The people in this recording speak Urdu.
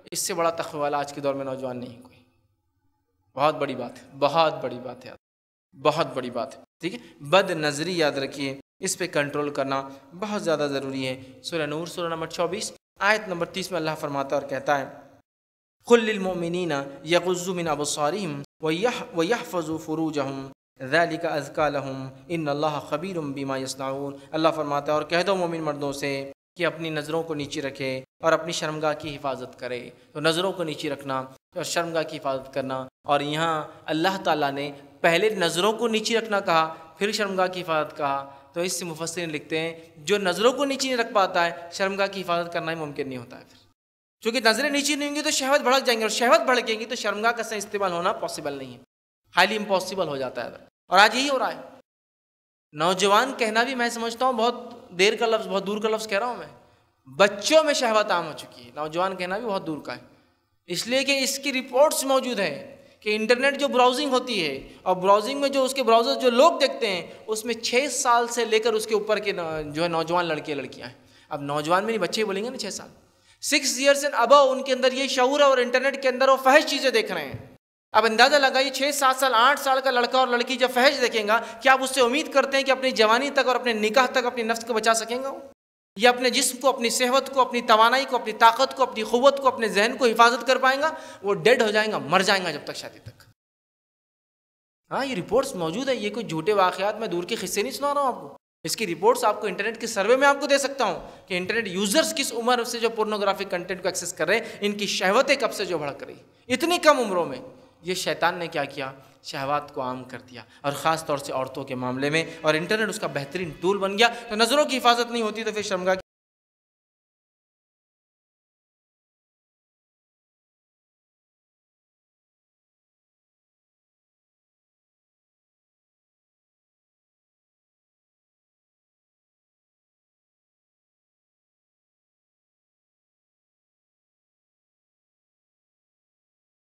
اس سے بڑا تقوی والا آج کے دور میں نوجوان نہیں کوئی. بہت بڑی بات ہے، بہت بڑی بات ہے، بہت بڑی بات ہے. ٹھیک ہے، بد نظری یاد رکھیے، اس پہ کنٹرول کرنا بہت زیادہ ضروری ہے. سورہ نور سورہ نمبر 24 آیت نمبر 30 میں اللہ فرماتا ہے اور کہتا ہے قُل لِّلْمُؤْمِنِينَ يَغُضُّوا مِنْ أَبْصَارِهِمْ وَيَحْفَظُوا فُرُوجَهُمْ ذَلِكَ أَزْكَىٰ لَهُمْ إِنَّ اللَّهَ خَبِيرٌ بِمَا يَصْنَعُونَ. اللہ فرماتا ہے اور کہہ دو مومن مردوں سے کہ اپنی نظروں کو نیچے رکھے اور اپنی شرمگاہ کی حفاظت کرے. تو نظروں کو نیچے رکھنا اور شرمگاہ کی حفاظت کرنا، اور یہاں اللہ تعالیٰ نے پہلے نظروں کو نیچے رکھنا کہا، پھر شرمگاہ کی حفاظت کہا. تو اس سے مفسرین لکھتے ہیں جو نظروں کو نیچے نہیں رکھ پاتا ہے، شرمگاہ کی حفاظت کرنا ہی ممکن نہیں ہوتا ہے. پھر چونکہ نظریں نیچے نہیں ہوں گی تو شہوت بھڑک جائیں گے، اور شہوت بھڑکیں گی تو شرمگاہ کا صحیح استعمال ہونا پاسبل نہیں ہے، ہائیلی امپاسبل ہو جاتا ہے. اور آج یہی ہو رہا ہے. نوجوان کہنا بھی میں سمجھتا ہوں بہت دیر کا لفظ، بہت دور کا لفظ کہہ رہا ہوں میں. بچوں میں شہوت عام ہو چکی ہے، نوجوان کہنا بھی بہت دور کا ہے. اس لیے کہ اس کی رپورٹس موجود ہیں کہ انٹرنیٹ جو براؤزنگ ہوتی ہے، اور براؤزنگ میں جو اس کے براؤزر جو لوگ دیکھتے ہیں، اس میں 6 سال سے لے کر اس کے اوپر کے جو ہے نوجوان لڑکے لڑکیاں ہیں. اب نوجوان میں نہیں، بچے بولیں گے نا 6 سال، 6 years اینڈ ابو، ان کے اندر یہ شعور ہے، اور انٹرنیٹ کے اندر وہ فحش چیزیں دیکھ رہے ہیں. اب اندازہ لگائیے 6 7 سال 8 سال کا لڑکا اور لڑکی جب فحش دیکھیں گا، کیا آپ اس سے امید کرتے ہیں کہ اپنی جوانی تک اور اپنے نکاح تک اپنی نفس کو بچا سکیں گا؟ یا اپنے جسم کو، اپنی صحت کو، اپنی توانائی کو، اپنی طاقت کو، اپنی قوت کو، اپنے ذہن کو حفاظت کر پائیں گا؟ وہ ڈیڈ ہو جائیں گا، مر جائیں گا جب تک شادی تک. ہاں یہ رپورٹس موجود ہے، یہ کوئی جھوٹے واقعات میں دور کے قصے نہیں سنا رہا ہوں آپ کو. اس کی رپورٹس آپ کو انٹرنیٹ کے سروے میں آپ کو دے سکتا ہوں کہ انٹرنیٹ یوزرز کس عمر سے جو پورنوگرافک کنٹینٹ کو ایکسس کر رہے ہیں، ان کی شہوتیں کب سے جو بھڑک رہی. اتنی کم عمروں میں یہ شیطان نے کیا کیا؟ شہوات کو عام کر دیا، اور خاص طور سے عورتوں کے معاملے میں. اور انٹرنیٹ اس کا بہترین ٹول بن گیا. تو نظروں کی حفاظت نہیں ہوتی تو پھر شرمگاہ